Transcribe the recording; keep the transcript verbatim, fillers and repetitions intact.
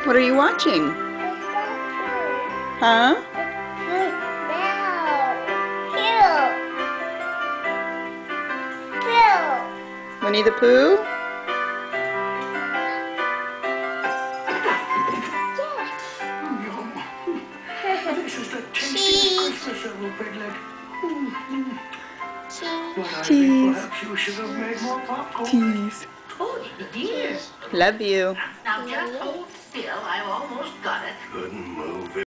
What are you watching? Huh? Winnie the Pooh? This is the tastiest Christmas ever, Piglet. But I think perhaps you should have made more popcorn. Tease. Oh, dear. Love you. Now just hold still. I've almost got it. Couldn't move it.